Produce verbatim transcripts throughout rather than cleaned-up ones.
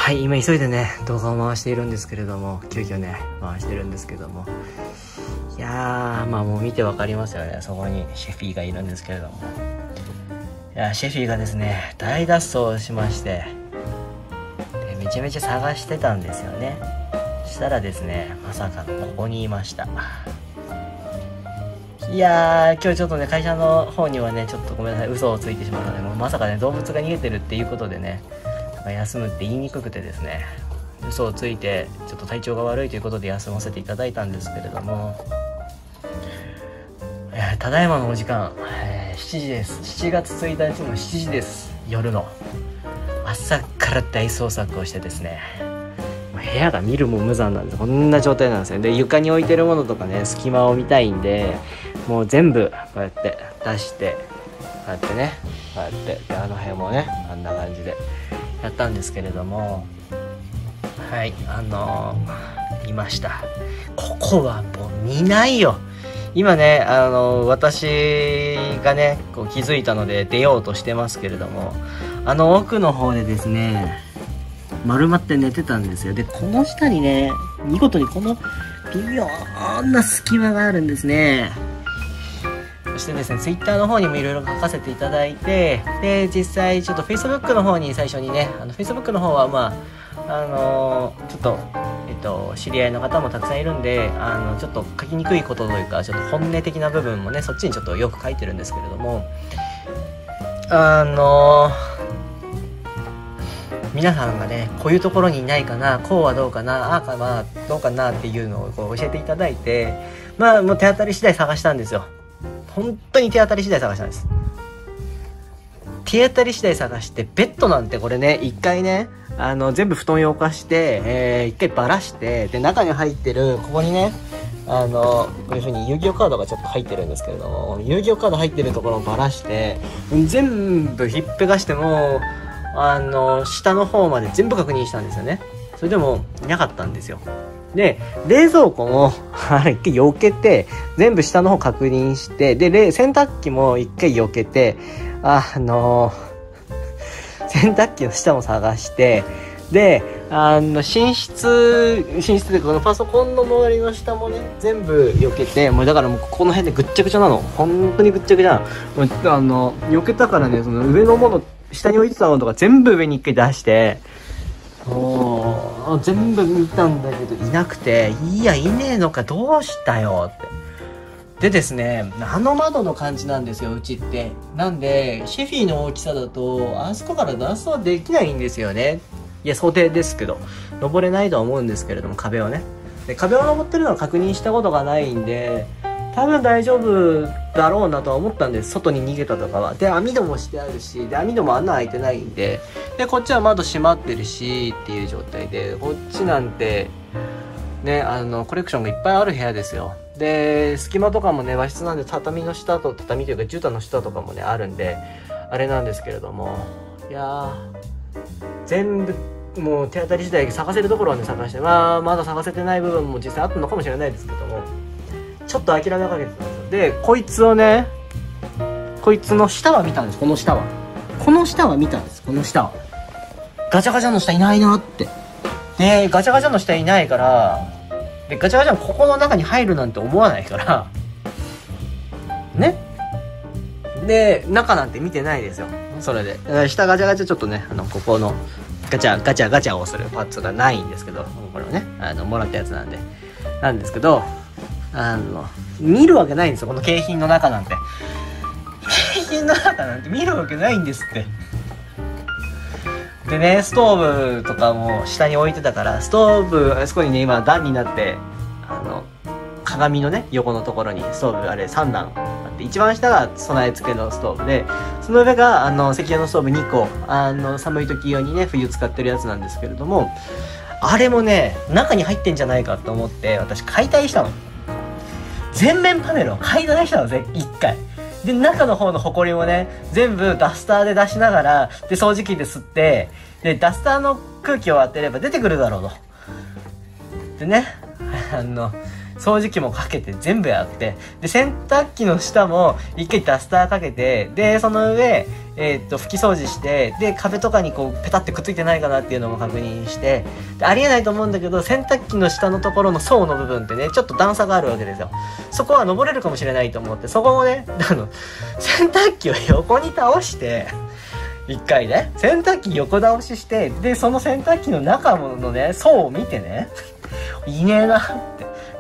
はい、今急いでね動画を回しているんですけれども、急遽ね回してるんですけども、いやーまあもう見てわかりますよね。そこにシェフィーがいるんですけれども、いやシェフィーがですね大脱走しまして、でめちゃめちゃ探してたんですよね。そしたらですね、まさかのここにいました。いやー今日ちょっとね会社の方にはねちょっとごめんなさい、嘘をついてしまったので、もうまさかね動物が逃げてるっていうことでね、休むって言いにくくてですね、嘘をついてちょっと体調が悪いということで休ませていただいたんですけれども、えー、ただいまのお時間、えー、しちじです。しちがつついたちのしちじです。夜の朝から大捜索をしてですね、部屋が見るも無残なんです。こんな状態なんですよ。で床に置いてるものとかね隙間を見たいんで、もう全部こうやって出して、こうやってねこうやってであの辺もねあんな感じでやったんですけれども、はいあのー、見ました。ここはもう見ないよ。今ねあのー、私がねこう気づいたので出ようとしてますけれども、あの奥の方でですね丸まって寝てたんですよ。でこの下にね見事にこの微妙な隙間があるんですね。そしてですね、ツイッターの方にもいろいろ書かせていただいて、で実際ちょっとフェイスブックの方に最初にね、あのフェイスブックの方はまああのー、ちょっとえっと知り合いの方もたくさんいるんで、あのちょっと書きにくいことというかちょっと本音的な部分もねそっちにちょっとよく書いてるんですけれども、あのー、皆さんがねこういうところにいないかな、こうはどうかな、ああかなどうかなっていうのをこう教えていただいて、まあもう手当たり次第探したんですよ。本当に手当たり次第探したんです。手当たり次第探して、ベッドなんてこれね一回ねあの全部布団をかして、えー、一回バラして、で中に入ってるここにねあのこういう風に遊戯王カードがちょっと入ってるんですけれども、遊戯王カード入ってるところをバラして全部ひっぺがしてもあの下の方まで全部確認したんですよね。それでもいなかったんですよ。で冷蔵庫もあれ一回避けて全部下の方確認して、で洗濯機も一回避けて、あ、あのー、洗濯機の下も探して、であの寝室寝室でこのパソコンの周りの下もね全部避けて、もうだからもうこの辺でぐっちゃぐちゃなの、本当にぐっちゃぐちゃなの。あの避けたからね、その上のもの下に置いてたものとか全部上に一回出して、もう全部見たんだけどいなくて、いやいねえのかどうしたよって。でですね、あの窓の感じなんですようちって。なんでシェフィーの大きさだとあそこから脱走できないんですよね。いや想定ですけど登れないとは思うんですけれども、壁をねで壁を登ってるのは確認したことがないんで多分大丈夫だろうなとは思ったんです。外に逃げたとかは。で網戸もしてあるし、で網戸も穴開いてないんで、でこっちは窓閉まってるしっていう状態で、こっちなんてねあのコレクションがいっぱいある部屋ですよ。で隙間とかもね和室なんで畳の下と畳というか絨毯の下とかもねあるんであれなんですけれども、いやー全部もう手当たり次第探せるところはね探して、まあまだ探せてない部分も実際あったのかもしれないですけども、ちょっと諦めかけてたんですよ。でこいつをねこいつの下は見たんです。この下はこの下は見たんです。この下はガチャガチャの下いないなって。でガチャガチャの下いないから、でガチャガチャここの中に入るなんて思わないからね。で中なんて見てないですよ。それで下ガチャガチャちょっとねあのここのガチャガチャガチャをするパーツがないんですけど、これはねあのもらったやつなんでなんですけど、あの見るわけないんですよこの景品の中なんて。景品の中なんて見るわけないんですって。でねストーブとかも下に置いてたから、ストーブあそこにね今段になってあの鏡のね横のところにストーブあれさんだんあって、一番下が備え付けのストーブで、その上があの石油のストーブにこ、あの寒い時用にね冬使ってるやつなんですけれども、あれもね中に入ってんじゃないかと思って私解体したの。全面パネルを解体したのぜ一回で、中の方のホコリもね全部ダスターで出しながら、で掃除機で吸って、でダスターの空気を当てれば出てくるだろうと。でねあの掃除機もかけて全部やって、で洗濯機の下も一回ダスターかけて、でその上、 えー、っと拭き掃除して、で壁とかにこうペタってくっついてないかなっていうのも確認して、でありえないと思うんだけど、洗濯機の下のところの層の部分ってねちょっと段差があるわけですよ。そこは登れるかもしれないと思って、そこをねあの洗濯機を横に倒して一回ね洗濯機横倒しして、でその洗濯機の中のね層を見てねいねえなって、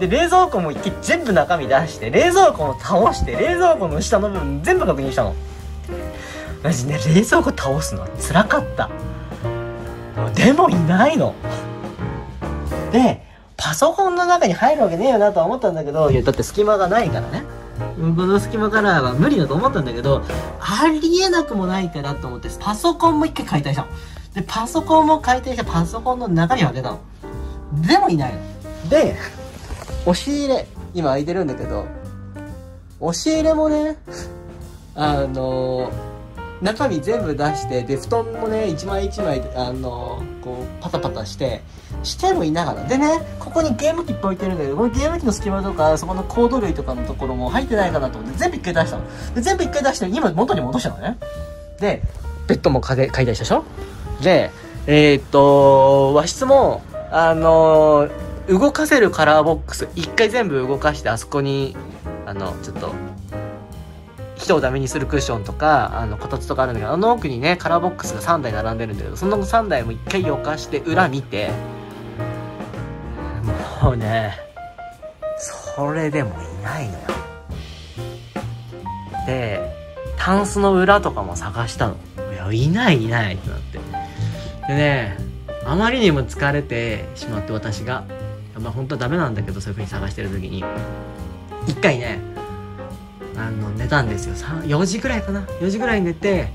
で冷蔵庫も一回全部中身出して、冷蔵庫も倒して、冷蔵庫の下の部分全部確認したの。マジね、冷蔵庫倒すのは辛かった。でもいないので、パソコンの中に入るわけねえよなとは思ったんだけど、いやだって隙間がないからね、この隙間からは無理だと思ったんだけど、ありえなくもないからと思ってパソコンも一回解体したの。でパソコンも解体してパソコンの中に開けたの。でもいないので、押し入れ今開いてるんだけど、押し入れもねあのー中身全部出して、で布団もね一枚一枚あのー、こうパタパタしてしてもいながらでね、ここにゲーム機いっぱい置いてるんだけど、このゲーム機の隙間とかそこのコード類とかのところも入ってないかなと思って全部一回出したの。で全部一回出して今元に戻したのね。でベッドも解体したでしょ。でえー、っと和室もあのー、動かせるカラーボックス一回全部動かして、あそこにあのちょっと人をダメにするクッションとかあのこたつとかあるんだけど、あの奥にねカラーボックスがさんだい並んでるんだけど、そのさんだいも一回よかして裏見て、もうねそれでもいないのよ。でタンスの裏とかも探したの。いやいないいないってなって、でねあまりにも疲れてしまって、私がまあ本当はダメなんだけど、そういう風に探してる時に一回ねあの寝たんですよ。よじぐらいかな、よじぐらい寝て、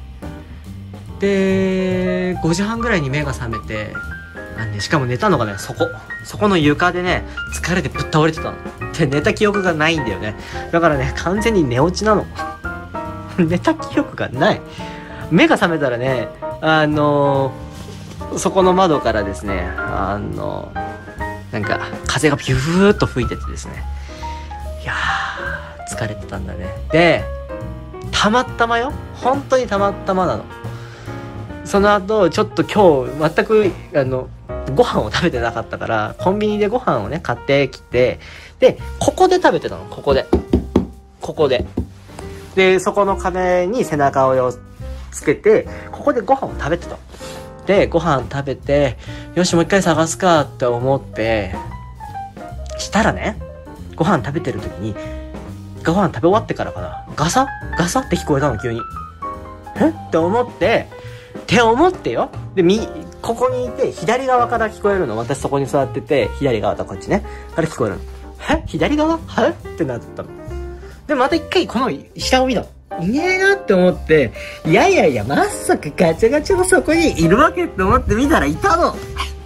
でごじはんぐらいに目が覚めて、あの、ね、しかも寝たのがねそこそこの床でね疲れてぶっ倒れてたので、寝た記憶がないんだよね。だからね完全に寝落ちなの寝た記憶がない。目が覚めたらねあのー、そこの窓からですねあのー、なんか風がビューっと吹いててですね、いやー疲れてたんだね。でたまたまよ、本当にたまたまなの。その後ちょっと今日全くあのご飯を食べてなかったから、コンビニでご飯をね買ってきて、でここで食べてたの。ここでここででそこの壁に背中をつけて、ここでご飯を食べてた。でご飯食べて、よしもう一回探すかって思ってしたらね、ご飯食べてる時にご飯食べ終わってからかな、ガサガサって聞こえたの急に。えって思ってって思ってよ。でみここにいて左側から聞こえるの。私そこに座ってて左側とこっちねから聞こえるの。え左側はってなったの。でまた一回この下を見た。いねえなって思って、いやいやいやまさかガチャガチャのそこにいるわけって思って見たらいたの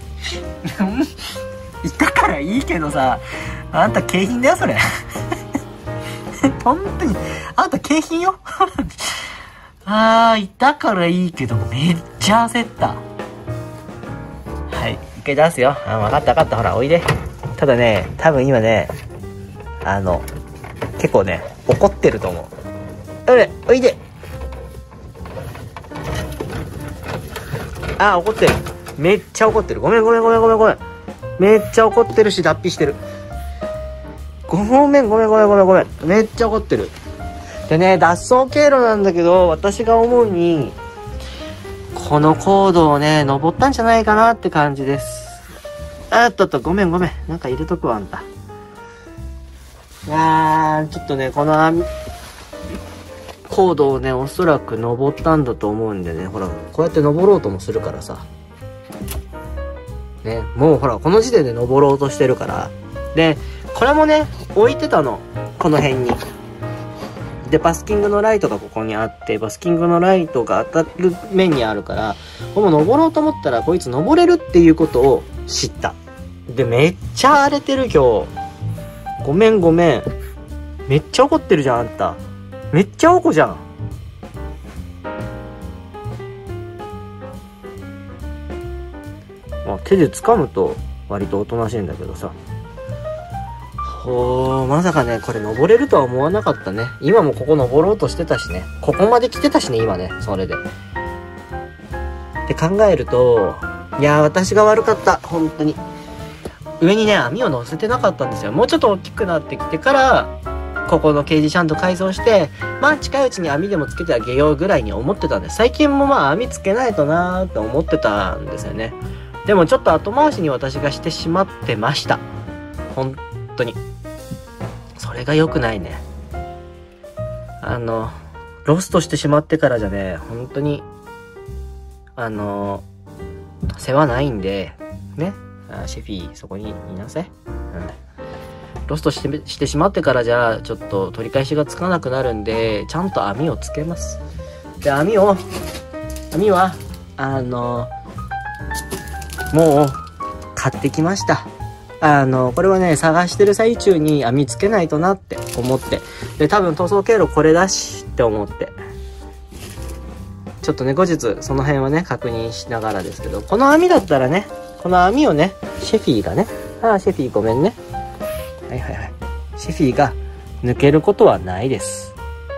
いたからいいけどさ、あんた景品だよそれ本当にあんた景品よあーいたからいいけどめっちゃ焦った。はい一回出すよ。あ分かった分かった、ほらおいで。ただね多分今ねあの結構ね怒ってると思う。おいおいで。あー怒ってる、めっちゃ怒ってる。ごめんごめんごめんごめんごめん、めっちゃ怒ってるし脱皮してる。ごめんごめんごめんごめんごめん、めっちゃ怒ってる。でね脱走経路なんだけど、私が思うにこのコードをね登ったんじゃないかなって感じです。あっとっとごめんごめん、なんか入れとくわあんた。いやーちょっとねこの網コードをねおそらく登ったんだと思うんでね、ほらこうやって登ろうともするからさね、もうほらこの時点で登ろうとしてるから。でこれもね置いてたのこの辺に。でバスキングのライトがここにあって、バスキングのライトが当たる面にあるから、この登ろうと思ったらこいつ登れるっていうことを知った。でめっちゃ荒れてる今日。ごめんごめん、めっちゃ怒ってるじゃんあんた。めっちゃ怒じゃん。まあ、手で掴むと割とおとなしいんだけどさ、 こう、まさかね、これ登れるとは思わなかったね。今もここ登ろうとしてたしね。ここまで来てたしね、今ね、それで。って考えると、いやー、私が悪かった。本当に。上にね、網を乗せてなかったんですよ。もうちょっと大きくなってきてから、ここのケージちゃんと改造して、まあ近いうちに網でもつけてあげようぐらいに思ってたんです。最近もまあ網つけないとなーって思ってたんですよね。でもちょっと後回しに私がしてしまってました。本当に。それが良くないね。あの、ロストしてしまってからじゃね、本当に、あの、世話ないんで、ね。あ、シェフィー、そこにいなさい。うん。ロストして、してしまってからじゃ、ちょっと取り返しがつかなくなるんで、ちゃんと網をつけます。で、網を、網は、あの、もう、買ってきました。あの、これはね、探してる最中に網つけないとなって思って。で、多分塗装経路これだしって思って。ちょっとね、後日、その辺はね、確認しながらですけど、この網だったらね、この網をね、シェフィーがね、ああ、シェフィーごめんね。はいはいはい。シェフィーが抜けることはないです。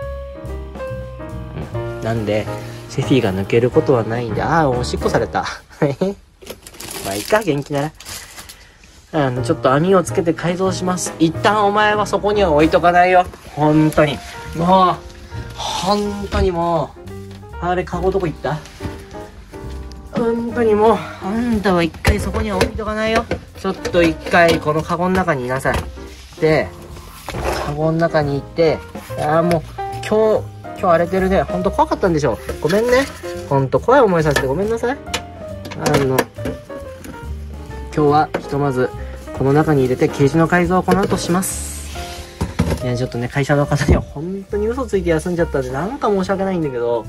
うん。なんで、シェフィーが抜けることはないんで、ああ、おしっこされた。まあ、いいか、元気なら。あの、ちょっと網をつけて改造します。一旦お前はそこには置いとかないよ。本当に。もう、本当にもう、あれ、カゴどこ行った？本当にもう、あんたは一回そこには置いとかないよ。ちょっと一回このカゴの中にいなさい。で、カゴの中に行って、ああ、もう、今日、今日荒れてるね。ほんと怖かったんでしょ。ごめんね。ほんと怖い思いさせてごめんなさい。あの、今日はひとまず、この中に入れてケージの改造をこの後します。いや、ちょっとね、会社の方には本当に嘘ついて休んじゃったんで、なんか申し訳ないんだけど、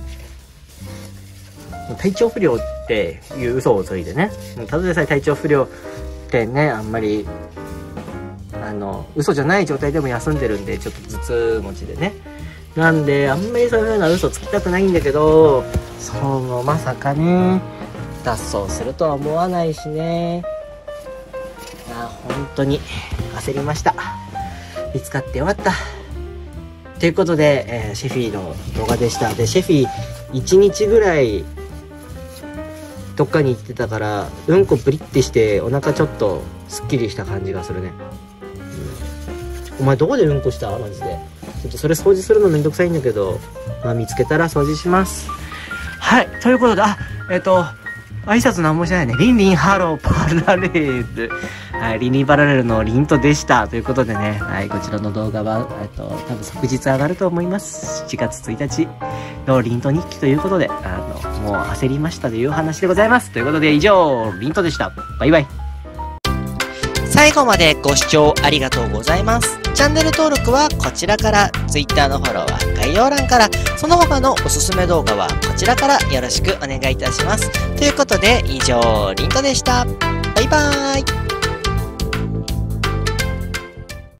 体調不良っていう嘘をついてね。ただでさえ体調不良ってね、あんまり、あの、嘘じゃない状態でも休んでるんで、ちょっと頭痛持ちでね。なんで、あんまりそういうような嘘つきたくないんだけど、その、まさかね、脱走するとは思わないしね。あ、本当に焦りました。見つかってよかった。ということで、えー、シェフィーの動画でした。で、シェフィーいちにちぐらいどっかに行ってたから、うんこブリってしてお腹ちょっとすっきりした感じがするね。うん、お前どこでうんこした？マジで。ちょっとそれ掃除するのめんどくさいんだけど、まあ見つけたら掃除します。はい、ということで、あ、えっと、挨拶なんもしてないね。リンリンハローパラレル。はい、リンリンパラレルのリントでした。ということでね、はい、こちらの動画は、えっと、多分即日上がると思います。しちがつついたちのリント日記ということで、あの、もう焦りましたという話でございます。ということで以上、リントでした。バイバイ。最後までご視聴ありがとうございます。チャンネル登録はこちらから、Twitter のフォローは概要欄から、その他のおすすめ動画はこちらからよろしくお願いいたします。ということで以上、リントでした。バイバーイ。